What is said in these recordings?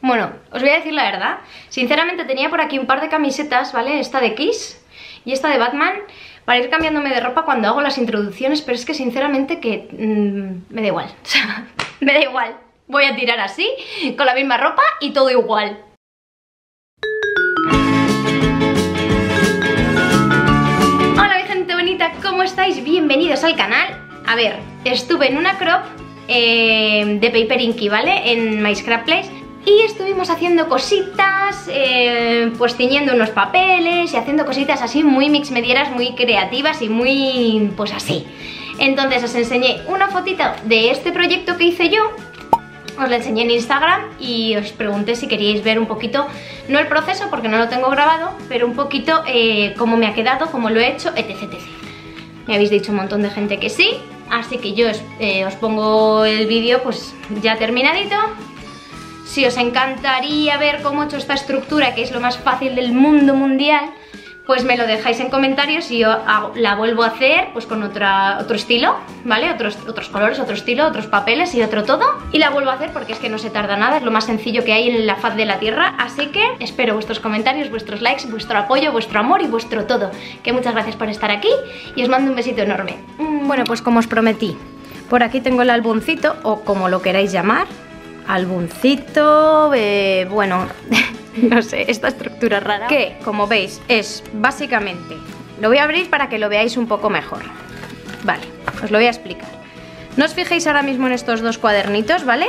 Bueno, os voy a decir la verdad. Sinceramente tenía por aquí un par de camisetas, ¿vale? Esta de Kiss y esta de Batman, para ir cambiándome de ropa cuando hago las introducciones, pero es que sinceramente que me da igual. O sea, me da igual. Voy a tirar así, con la misma ropa y todo igual. Hola mi gente bonita, ¿cómo estáis? Bienvenidos al canal. A ver, estuve en una crop de Paper Inky, ¿vale? En My Scrap Place. Y estuvimos haciendo cositas, pues ciñendo unos papeles y haciendo cositas así muy mixmedieras, muy creativas y muy, pues así. Entonces os enseñé una fotito de este proyecto que hice yo. Os la enseñé en Instagram y os pregunté si queríais ver un poquito, no el proceso porque no lo tengo grabado, pero un poquito cómo me ha quedado, cómo lo he hecho, etc, etc. Me habéis dicho un montón de gente que sí, así que yo os pongo el vídeo pues ya terminadito. Si os encantaría ver cómo he hecho esta estructura, que es lo más fácil del mundo mundial, pues me lo dejáis en comentarios y yo la vuelvo a hacer pues con otro estilo, ¿vale? Otros colores, otro estilo, otros papeles y otro todo. Y la vuelvo a hacer porque es que no se tarda nada, es lo más sencillo que hay en la faz de la tierra. Así que espero vuestros comentarios, vuestros likes, vuestro apoyo, vuestro amor y vuestro todo. Que muchas gracias por estar aquí y os mando un besito enorme. Bueno, pues como os prometí, por aquí tengo el albuncito, o como lo queráis llamar. Albuncito, bueno, no sé, esta estructura rara que, como veis, es básicamente, lo voy a abrir para que lo veáis un poco mejor. Vale, os lo voy a explicar. No os fijéis ahora mismo en estos dos cuadernitos, ¿vale?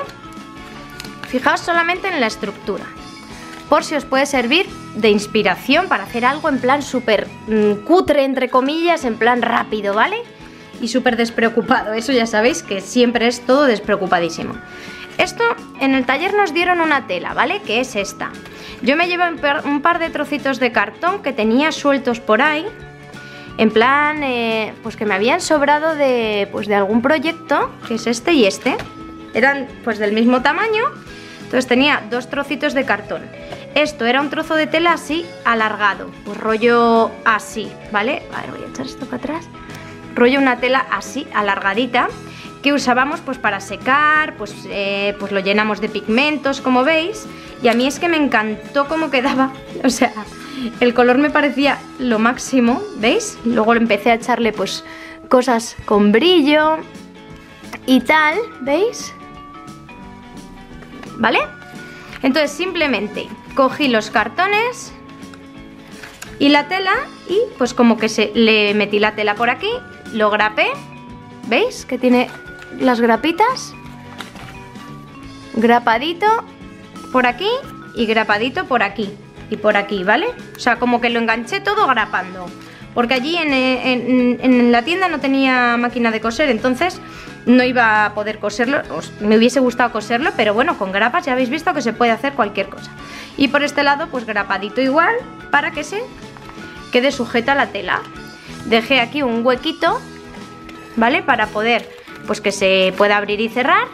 Fijaos solamente en la estructura, por si os puede servir de inspiración para hacer algo en plan súper cutre, entre comillas, en plan rápido, ¿vale? Y súper despreocupado, eso ya sabéis que siempre es todo despreocupadísimo. Esto, en el taller nos dieron una tela, ¿vale? Que es esta. Yo me llevo un par de trocitos de cartón que tenía sueltos por ahí. En plan, pues que me habían sobrado de algún proyecto, que es este y este. Eran pues del mismo tamaño, entonces tenía dos trocitos de cartón. Esto era un trozo de tela así, alargado, pues rollo así, ¿vale? A ver, voy a echar esto para atrás. Rollo una tela así, alargadita, que usábamos pues para secar, pues lo llenamos de pigmentos, como veis, y a mí es que me encantó cómo quedaba, o sea, el color me parecía lo máximo, ¿veis? Luego empecé a echarle pues cosas con brillo y tal, ¿veis? ¿Vale? Entonces simplemente cogí los cartones y la tela y pues como que le metí la tela por aquí, lo grapé, ¿veis? Que tiene las grapitas, grapadito por aquí y grapadito por aquí y por aquí, ¿vale? O sea, como que lo enganché todo grapando, porque allí en la tienda no tenía máquina de coser, entonces no iba a poder coserlo, me hubiese gustado coserlo, pero bueno, con grapas ya habéis visto que se puede hacer cualquier cosa. Y por este lado pues grapadito igual, para que se quede sujeta la tela. Dejé aquí un huequito, ¿vale? Para poder pues que se pueda abrir y cerrar.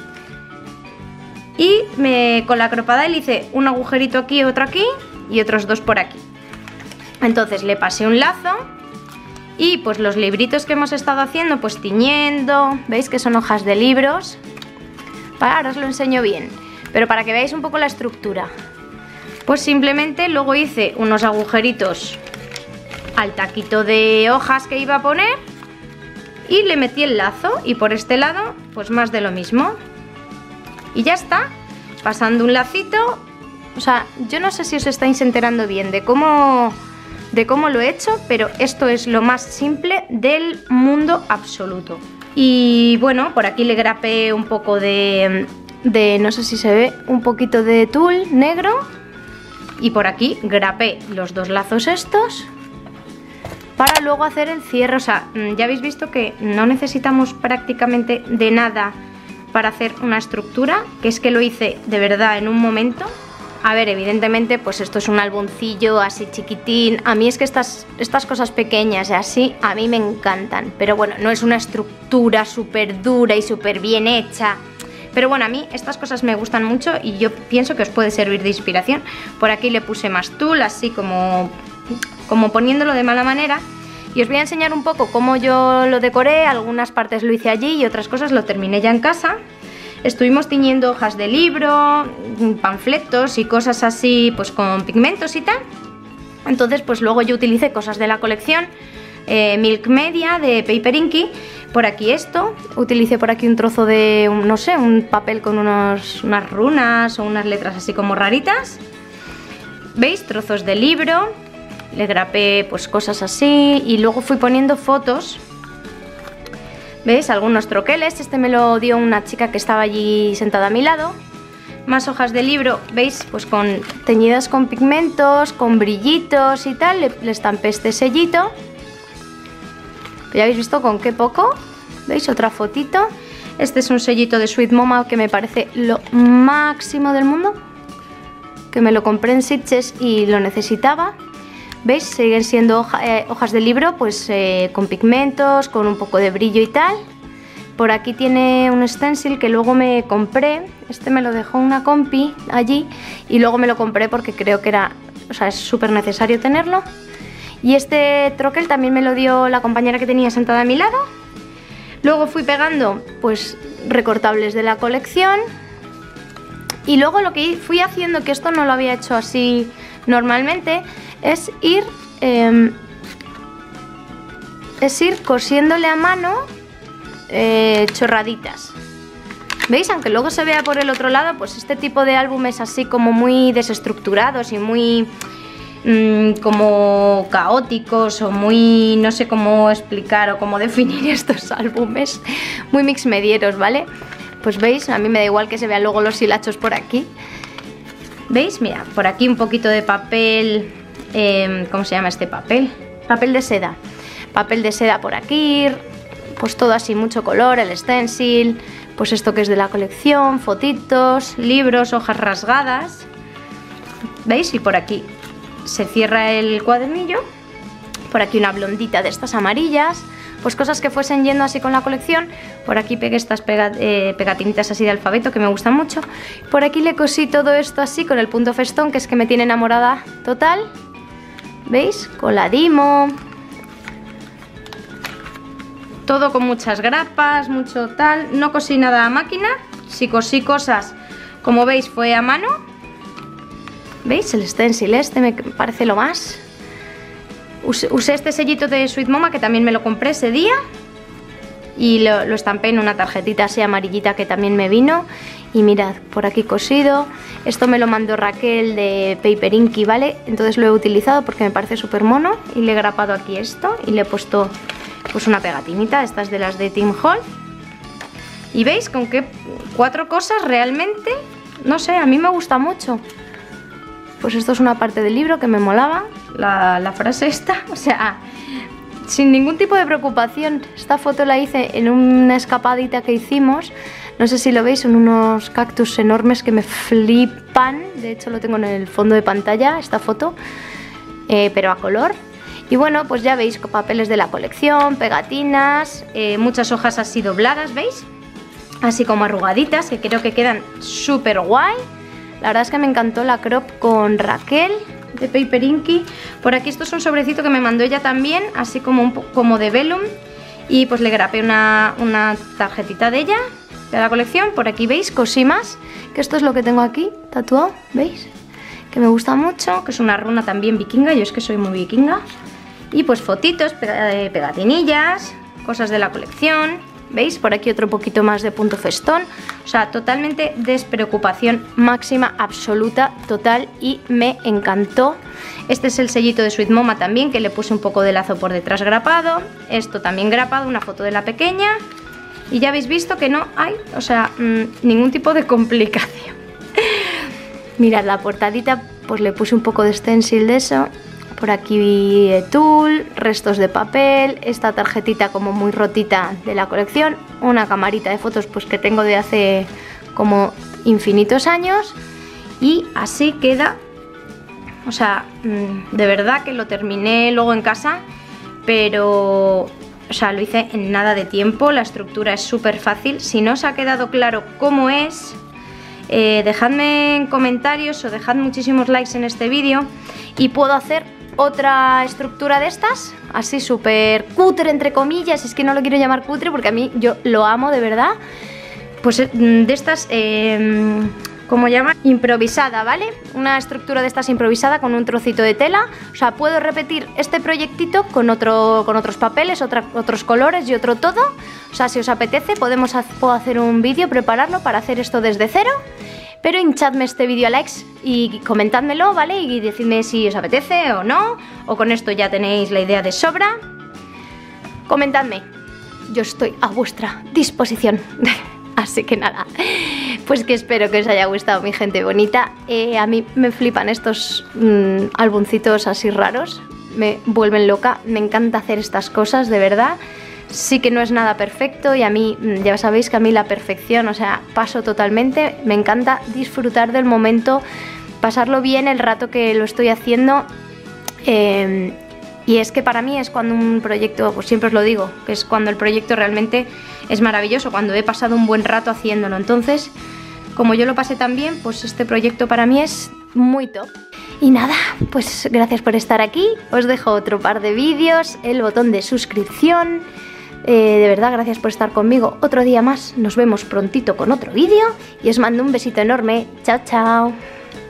Y con la Crop-A-Dile hice un agujerito aquí, otro aquí y otros dos por aquí. Entonces le pasé un lazo y pues los libritos que hemos estado haciendo, pues tiñendo, veis que son hojas de libros. Ahora os lo enseño bien, pero para que veáis un poco la estructura. Pues simplemente luego hice unos agujeritos al taquito de hojas que iba a poner y le metí el lazo, y por este lado pues más de lo mismo y ya está, pasando un lacito. O sea, yo no sé si os estáis enterando bien de cómo lo he hecho, pero esto es lo más simple del mundo absoluto. Y bueno, por aquí le grapé un poco de no sé si se ve, un poquito de tul negro, y por aquí grapé los dos lazos estos para luego hacer el cierre. O sea, ya habéis visto que no necesitamos prácticamente de nada para hacer una estructura, que es que lo hice de verdad en un momento. A ver, evidentemente pues esto es un albuncillo así chiquitín, a mí es que estas cosas pequeñas y así a mí me encantan, pero bueno, no es una estructura súper dura y súper bien hecha. Pero bueno, a mí estas cosas me gustan mucho y yo pienso que os puede servir de inspiración. Por aquí le puse más tul, así como poniéndolo de mala manera. Y os voy a enseñar un poco cómo yo lo decoré. Algunas partes lo hice allí y otras cosas lo terminé ya en casa. Estuvimos tiñendo hojas de libro, panfletos y cosas así, pues con pigmentos y tal. Entonces pues luego yo utilicé cosas de la colección Milk Media de Paper Inky. Por aquí esto, utilicé por aquí un trozo de, no sé, un papel con unas runas o unas letras así como raritas. ¿Veis? Trozos de libro, le grapé pues cosas así y luego fui poniendo fotos. ¿Veis? Algunos troqueles, este me lo dio una chica que estaba allí sentada a mi lado. Más hojas de libro, ¿veis? Pues teñidas con pigmentos, con brillitos y tal, le estampé este sellito. ¿Ya habéis visto con qué poco? ¿Veis? Otra fotito. Este es un sellito de Sweet Mama que me parece lo máximo del mundo, que me lo compré en Sitges y lo necesitaba. ¿Veis? Siguen siendo hojas de libro pues con pigmentos, con un poco de brillo y tal. Por aquí tiene un stencil que luego me compré. Este me lo dejó una compi allí y luego me lo compré porque creo que era, o sea, es súper necesario tenerlo. Y este troquel también me lo dio la compañera que tenía sentada a mi lado. Luego fui pegando pues recortables de la colección. Y luego lo que fui haciendo, que esto no lo había hecho así normalmente, es ir cosiéndole a mano chorraditas. ¿Veis? Aunque luego se vea por el otro lado, pues este tipo de álbumes así como muy desestructurados y muy como caóticos o muy, no sé cómo explicar o cómo definir estos álbumes, muy mixmedieros, ¿vale? Pues veis, a mí me da igual que se vean luego los hilachos por aquí. ¿Veis? Mira, por aquí un poquito de papel, ¿cómo se llama este papel? Papel de seda. Papel de seda por aquí, pues todo así, mucho color, el stencil, pues esto que es de la colección, fotitos, libros, hojas rasgadas. ¿Veis? Y por aquí se cierra el cuadernillo. Por aquí una blondita de estas amarillas. Pues cosas que fuesen yendo así con la colección. Por aquí pegué estas pegatinitas así de alfabeto que me gustan mucho. Por aquí le cosí todo esto así con el punto festón, que es que me tiene enamorada total. ¿Veis? Coladimo. Todo con muchas grapas, mucho tal. No cosí nada a máquina. Si cosí cosas, como veis, fue a mano. ¿Veis? El stencil este me parece lo más. Usé este sellito de Sweet Mama que también me lo compré ese día y lo estampé en una tarjetita así amarillita que también me vino. Y mirad, por aquí cosido. Esto me lo mandó Raquel de Paper Inky, ¿vale? Entonces lo he utilizado porque me parece súper mono y le he grapado aquí esto y le he puesto pues una pegatinita, estas de las de Tim Hall. Y veis con qué 4 cosas realmente, no sé, a mí me gusta mucho. Pues esto es una parte del libro que me molaba, la frase esta, o sea, sin ningún tipo de preocupación. Esta foto la hice en una escapadita que hicimos, no sé si lo veis, son unos cactus enormes que me flipan, de hecho lo tengo en el fondo de pantalla, esta foto, pero a color. Y bueno, pues ya veis, papeles de la colección, pegatinas, muchas hojas así dobladas, ¿veis? Así como arrugaditas, que creo que quedan súper guay. La verdad es que me encantó la crop con Raquel de Paper Inky. Por aquí esto es un sobrecito que me mandó ella también, así como como de velum. Y pues le grapé una tarjetita de ella, de la colección. Por aquí veis, cosí más, que esto es lo que tengo aquí tatuado, ¿veis? Que me gusta mucho, que es una runa también vikinga, yo es que soy muy vikinga. Y pues fotitos, pegatinillas, cosas de la colección. ¿Veis? Por aquí otro poquito más de punto festón. O sea, totalmente despreocupación máxima, absoluta, total, y me encantó. Este es el sellito de Sweet Mama también, que le puse un poco de lazo por detrás grapado. Esto también grapado, una foto de la pequeña. Y ya habéis visto que no hay, o sea, ningún tipo de complicación. Mirad, la portadita, pues le puse un poco de stencil de eso. Por aquí tul, restos de papel, esta tarjetita como muy rotita de la colección, una camarita de fotos pues que tengo de hace como infinitos años. Y así queda, o sea, de verdad que lo terminé luego en casa, pero, o sea, lo hice en nada de tiempo, la estructura es súper fácil. Si no os ha quedado claro cómo es, dejadme en comentarios o dejad muchísimos likes en este vídeo y puedo hacer otra estructura de estas, así súper cutre entre comillas, es que no lo quiero llamar cutre porque a mí yo lo amo de verdad, pues de estas, ¿cómo llaman? Improvisada, ¿vale? Una estructura de estas improvisada con un trocito de tela. O sea, puedo repetir este proyectito con otros papeles, otros colores y otro todo. O sea, si os apetece, puedo hacer un vídeo, prepararlo para hacer esto desde cero. Pero hinchadme este vídeo a likes y comentádmelo, ¿vale? Y decidme si os apetece o no. O con esto ya tenéis la idea de sobra. Comentadme. Yo estoy a vuestra disposición. Así que nada, pues que espero que os haya gustado, mi gente bonita. A mí me flipan estos álbumcitos así raros. Me vuelven loca. Me encanta hacer estas cosas, de verdad. Sí que no es nada perfecto y a mí, ya sabéis que a mí la perfección, o sea, paso totalmente. Me encanta disfrutar del momento, pasarlo bien el rato que lo estoy haciendo. Y es que para mí es cuando un proyecto, pues siempre os lo digo, que es cuando el proyecto realmente es maravilloso, cuando he pasado un buen rato haciéndolo. Entonces, como yo lo pasé tan bien, pues este proyecto para mí es muy top. Y nada, pues gracias por estar aquí. Os dejo otro par de vídeos, el botón de suscripción. De verdad, gracias por estar conmigo otro día más. Nos vemos prontito con otro vídeo y os mando un besito enorme. Chao, chao.